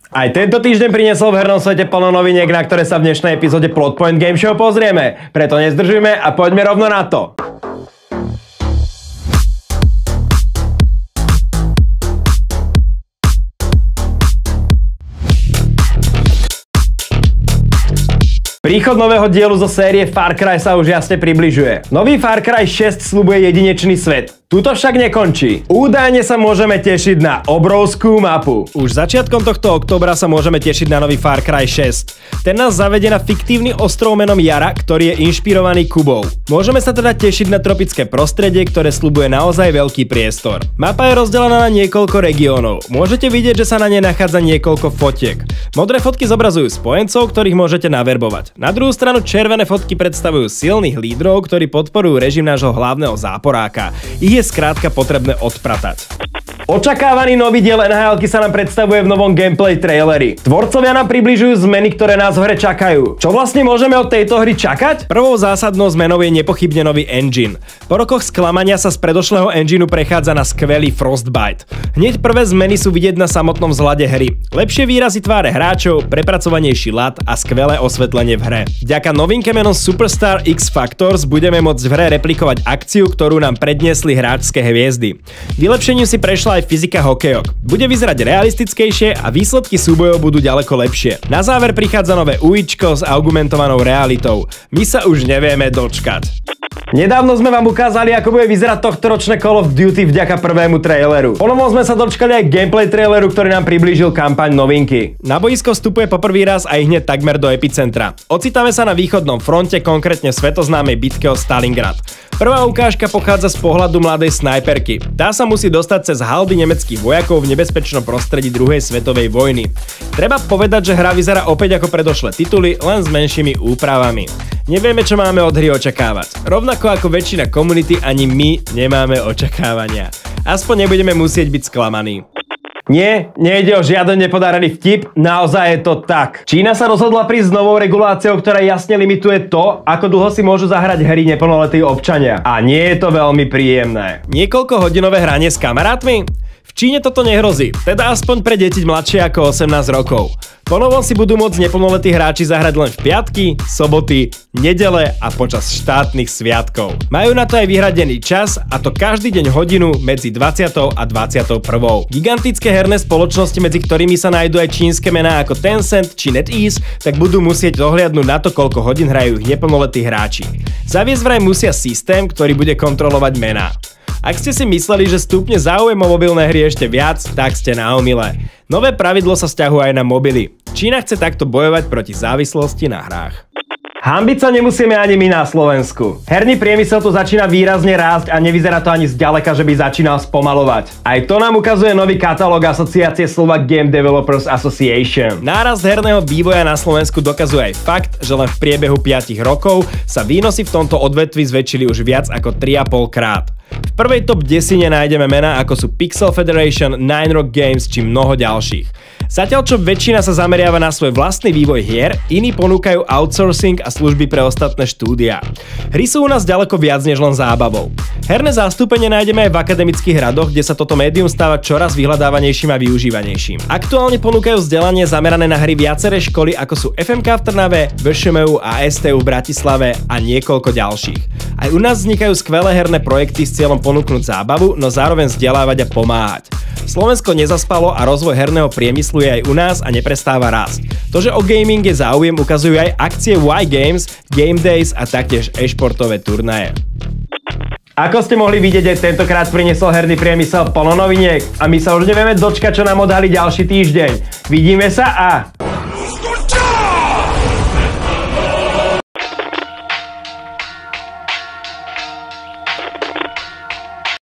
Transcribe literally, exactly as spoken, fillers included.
Aj tento týždeň priniesol v hernom svete plno noviniek, na ktoré sa v dnešnej epizóde Plotpoint Game Show pozrieme. Preto nezdržujme a poďme rovno na to. Príchod nového dielu zo série Far Cry sa už jasne približuje. Nový Far Cry šesť sľubuje jedinečný svet. Tuto však nekončí. Údajne sa môžeme tešiť na obrovskú mapu. Už začiatkom tohto októbra sa môžeme tešiť na nový Far Cry šesť. Ten nás zavedie na fiktívny ostrov menom Yara, ktorý je inšpirovaný Kubou. Môžeme sa teda tešiť na tropické prostredie, ktoré sľubuje naozaj veľký priestor. Mapa je rozdelená na niekoľko regiónov. Môžete vidieť, že sa na nej nachádza niekoľko fotiek. Modré fotky zobrazujú spojencov, ktorých môžete naverbovať. Na druhú stranu červené fotky predstavujú silných lídrov, ktorí podporujú režim nášho hlavného záporáka. Ich je skrátka potrebné odpratať. Očakávaný nový diel en há elky sa nám predstavuje v novom gameplay traileri. Tvorcovia nám približujú zmeny, ktoré nás v hre čakajú. Čo vlastne môžeme od tejto hry čakať? Prvou zásadnou zmenou je nepochybne nový engine. Po rokoch sklamania sa z predošlého engineu prechádza na skvelý Frostbite. Hneď prvé zmeny sú vidieť na samotnom vzhľade hry. Lepšie výrazy tváre hráčov, prepracovanejší ľad a skvelé osvetlenie v hre. Vďaka novinke menom Superstar X Factors budeme môcť v hre replikovať akciu, ktorú nám predniesli hráčske hviezdy. Vylepšením si prešla aj fyzika hokejok. Bude vyzerať realistickejšie a výsledky súbojov budú ďaleko lepšie. Na záver prichádza nové ujíčko s augmentovanou realitou. My sa už nevieme dočkať. Nedávno sme vám ukázali, ako bude vyzerať tohtoročné Call of Duty vďaka prvému traileru. Ponovom sme sa dočkali aj gameplay traileru, ktorý nám priblížil kampaň novinky. Na boisko vstupuje poprvý raz aj hneď takmer do epicentra. Ocitáme sa na východnom fronte, konkrétne svetoznámej bitke o Stalingrad. Prvá ukážka pochádza z pohľadu mladej snajperky. Tá sa musí dostať cez haldy nemeckých vojakov v nebezpečnom prostredí druhej svetovej vojny. Treba povedať, že hra vyzerá opäť ako predošlé tituly, len s menšími úpravami. Nevieme, čo máme od hry očakávať. Rovnako ako väčšina komunity, ani my nemáme očakávania. Aspoň nebudeme musieť byť sklamaní. Nie, nejde o žiaden nepodarený vtip, naozaj je to tak. Čína sa rozhodla prísť s novou reguláciou, ktorá jasne limituje to, ako dlho si môžu zahrať hry neplnoletí občania. A nie je to veľmi príjemné. Niekoľko hodinové hranie s kamarátmi? V Číne toto nehrozí, teda aspoň pre deti mladšie ako osemnásť rokov. Ponovom si budú môcť neplnoletí hráči zahrať len v piatky, soboty, nedele a počas štátnych sviatkov. Majú na to aj vyhradený čas, a to každý deň hodinu medzi dvadsiatou a dvadsiatou prvou. Gigantické herné spoločnosti, medzi ktorými sa nájdú aj čínske mená ako Tencent či NetEase, tak budú musieť dohliadnúť na to, koľko hodín hrajú ich neplnoletí hráči. Zaviesť vraj musia systém, ktorý bude kontrolovať mená. Ak ste si mysleli, že stúpne záujem o mobilné hry ešte viac, tak ste na omyle. Nové pravidlo sa sťahuje aj na mobily. Čína chce takto bojovať proti závislosti na hrách. Hanbiť sa nemusíme ani my na Slovensku. Herný priemysel tu začína výrazne rásť a nevyzerá to ani zďaleka, že by začínal spomalovať. Aj to nám ukazuje nový katalóg asociácie Slovak Game Developers Association. Nárast herného vývoja na Slovensku dokazuje aj fakt, že len v priebehu piatich rokov sa výnosy v tomto odvetví zväčšili už viac ako tri a pol krát. V prvej top desine nájdeme mená ako sú Pixel Federation, Nine Rock Games či mnoho ďalších. Zatiaľ čo väčšina sa zameriava na svoj vlastný vývoj hier, iní ponúkajú outsourcing a služby pre ostatné štúdia. Hry sú u nás ďaleko viac než len zábavou. Herné zastúpenie nájdeme aj v akademických radoch, kde sa toto médium stáva čoraz vyhľadávanejším a využívanejším. Aktuálne ponúkajú vzdelanie zamerané na hry viaceré školy ako sú ef em ká v Trnave, vé š em ú a es té ú v Bratislave a niekoľko ďalších. Aj u nás vznikajú skvelé herné projekty s cieľom ponúknuť zábavu, no zároveň vzdelávať a pomáhať. Slovensko nezaspalo a rozvoj herného priemyslu je aj u nás a neprestáva rásť. To, že o gaming je záujem, ukazujú aj akcie Y Games, Game Days a taktiež e-športové turnaje. Ako ste mohli vidieť, aj tentokrát priniesol herný priemysel plno noviniek a my sa už nevieme dočkať, čo nám odhalí ďalší týždeň. Vidíme sa a